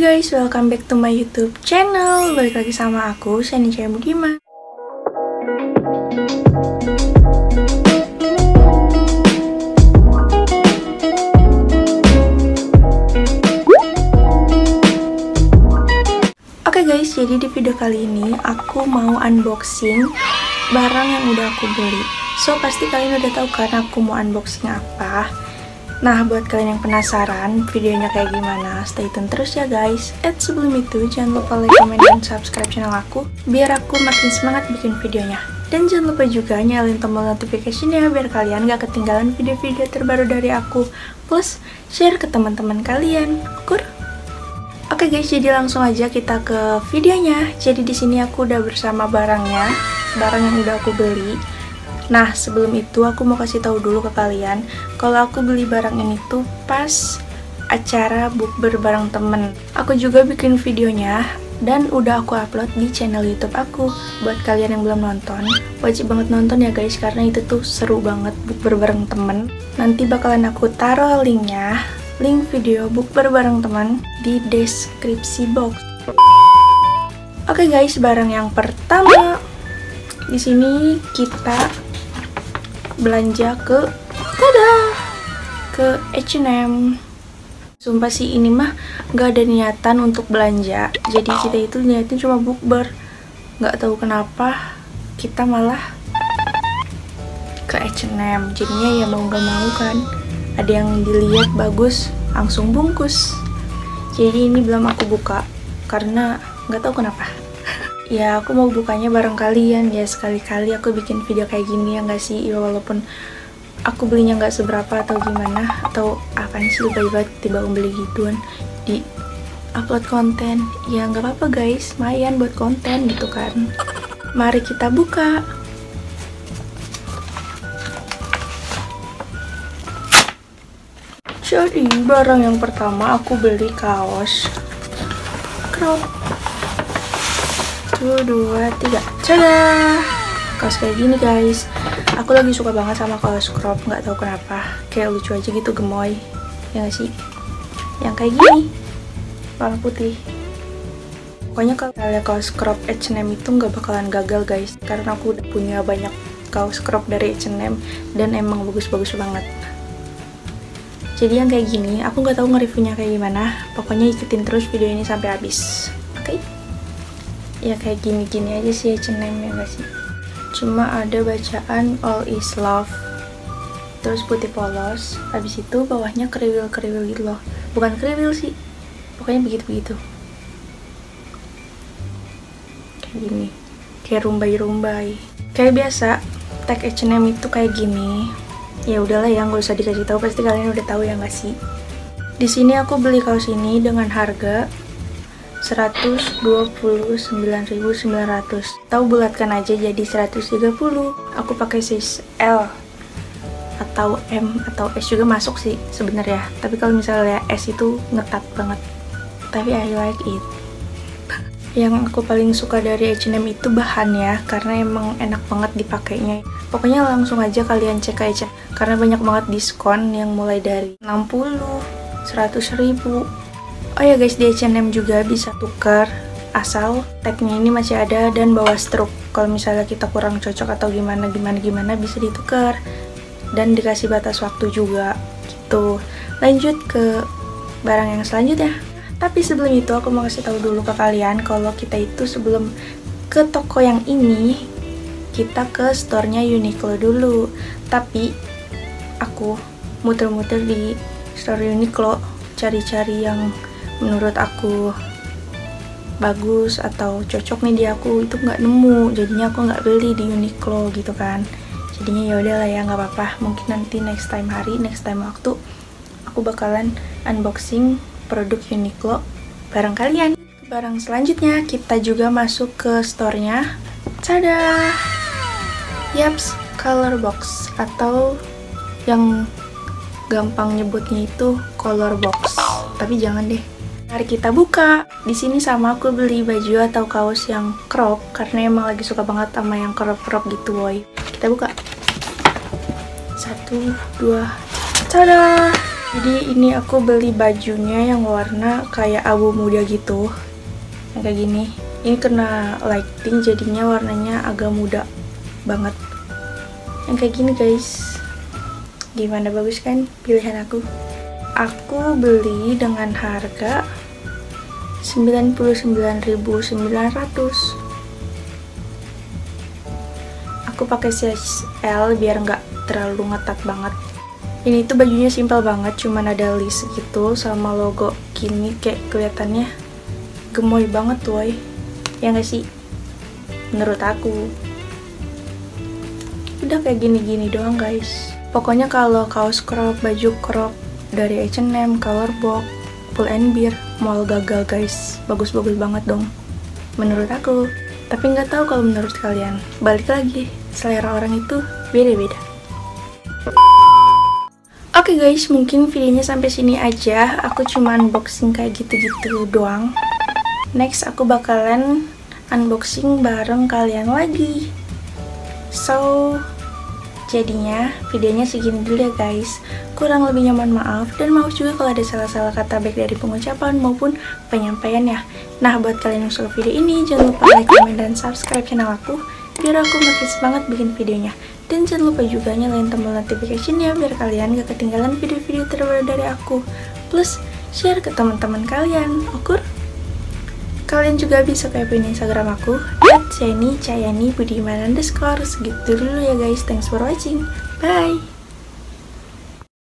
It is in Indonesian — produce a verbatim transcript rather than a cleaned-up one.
guys, welcome back to my YouTube channel. Balik lagi sama aku, Shani Cahaya Budiman. Oke guys, jadi di video kali ini aku mau unboxing barang yang udah aku beli. So pasti kalian udah tahu kan aku mau unboxing apa. Nah, buat kalian yang penasaran videonya kayak gimana, stay tune terus ya guys. Eh, sebelum itu jangan lupa like, comment, dan subscribe channel aku biar aku makin semangat bikin videonya. Dan jangan lupa juga nyalain tombol notification-nya biar kalian gak ketinggalan video-video terbaru dari aku. Plus share ke teman-teman kalian. Kur. Oke guys, jadi langsung aja kita ke videonya. Jadi di sini aku udah bersama barangnya, barang yang udah aku beli. Nah, sebelum itu aku mau kasih tahu dulu ke kalian kalau aku beli barang ini tuh pas acara bukber bareng temen. Aku juga bikin videonya dan udah aku upload di channel YouTube aku. Buat kalian yang belum nonton, wajib banget nonton ya guys, karena itu tuh seru banget bukber bareng temen. Nanti bakalan aku taruh linknya, link video bukber bareng temen di deskripsi box. Oke guys, barang yang pertama di sini kita belanja ke tada ke H and M. Sumpah sih ini mah gak ada niatan untuk belanja, jadi kita itu niatin cuma bukber. Gak tahu kenapa kita malah ke H and M, jadinya ya mau gak mau kan, ada yang dilihat bagus langsung bungkus. Jadi ini belum aku buka karena gak tahu kenapa. Ya aku mau bukanya bareng kalian ya, sekali-kali aku bikin video kayak gini ya nggak sih, ya walaupun aku belinya nggak seberapa atau gimana, atau apaan sih tiba-tiba tiba beli gituan di upload konten, ya nggak apa-apa guys, lumayan buat konten gitu kan. Mari kita buka. Jadi barang yang pertama aku beli kaos crop. Satu, dua, tiga, tada! Kaos kayak gini guys. Aku lagi suka banget sama kaos crop, nggak tahu kenapa. Kayak lucu aja gitu, gemoy. Ya nggak sih? Yang kayak gini, warna putih. Pokoknya kalau kalian kaos crop H and M itu nggak bakalan gagal guys, karena aku udah punya banyak kaos crop dari H and M dan emang bagus-bagus banget. Jadi yang kayak gini, aku nggak tahu nge-reviewnya kayak gimana. Pokoknya ikutin terus video ini sampai habis. Oke? Okay? Ya kayak gini-gini aja sih H and M ya gak sih, cuma ada bacaan all is love, terus putih polos, habis itu bawahnya kriwil-kriwil gitu loh, bukan kriwil sih, pokoknya begitu-begitu kayak gini, kayak rumbai-rumbai kayak biasa. Tag H and M itu kayak gini. Ya udahlah ya, nggak usah dikasih tahu, pasti kalian udah tahu ya nggak sih. Di sini aku beli kaos ini dengan harga seratus dua puluh sembilan ribu sembilan ratus. Tahu bulatkan aja jadi seratus tiga puluh. Aku pakai size L atau M atau S juga masuk sih sebenarnya. Tapi kalau misalnya S itu ngetat banget. Tapi I like it. Yang aku paling suka dari H and M itu bahannya, karena emang enak banget dipakainya. Pokoknya langsung aja kalian cek ke H and M karena banyak banget diskon yang mulai dari enam puluh, seratus ribu. Oh ya guys, di H and M juga bisa tukar asal tagnya ini masih ada dan bawa struk. Kalau misalnya kita kurang cocok atau gimana gimana gimana bisa ditukar dan dikasih batas waktu juga gitu. Lanjut ke barang yang selanjutnya. Tapi sebelum itu aku mau kasih tahu dulu ke kalian kalau kita itu sebelum ke toko yang ini kita ke store-nya Uniqlo dulu. Tapi aku muter-muter di store Uniqlo cari-cari yang menurut aku bagus atau cocok nih di aku, itu nggak nemu, jadinya aku nggak beli di Uniqlo gitu kan. Jadinya ya udahlah ya, nggak apa-apa, mungkin nanti next time hari next time waktu aku bakalan unboxing produk Uniqlo bareng kalian. Barang selanjutnya kita juga masuk ke store-nya. Tada! Yaps, color box atau yang gampang nyebutnya itu color box, tapi jangan deh. Mari kita buka. Di sini sama aku beli baju atau kaos yang crop karena emang lagi suka banget sama yang crop-crop gitu, boy. Kita buka. Satu, dua, tada! Jadi ini aku beli bajunya yang warna kayak abu muda gitu, yang kayak gini. Ini kena lighting jadinya warnanya agak muda banget, yang kayak gini guys. Gimana, bagus kan pilihan aku? Aku beli dengan harga sembilan puluh sembilan ribu sembilan ratus. Aku pakai size L biar nggak terlalu ngetat banget. Ini tuh bajunya simpel banget, cuman ada list gitu sama logo gini, kayak kelihatannya gemoy banget woy. Ya nggak sih? Menurut aku. Udah kayak gini-gini doang guys. Pokoknya kalau kaos crop, baju crop dari H and M, Colorbox, Pull and Bear, mall gagal guys. Bagus-bagus banget dong menurut aku. Tapi nggak tahu kalau menurut kalian. Balik lagi, selera orang itu beda-beda. Oke okay guys, mungkin videonya sampai sini aja. Aku cuma unboxing kayak gitu-gitu doang. Next aku bakalan unboxing bareng kalian lagi. So, jadinya videonya segini dulu ya guys. Kurang lebihnya mohon maaf, dan maaf juga kalau ada salah-salah kata baik dari pengucapan maupun penyampaian ya. Nah, buat kalian yang suka video ini, jangan lupa like, comment, dan subscribe channel aku biar aku makin semangat bikin videonya. Dan jangan lupa juga nyalain tombol notification-nya biar kalian gak ketinggalan video-video terbaru dari aku. Plus, share ke teman-teman kalian, oke? Kalian juga bisa kepoin Instagram aku at Chayani Chayani Budiman underscore. Segitu dulu ya guys, thanks for watching, bye.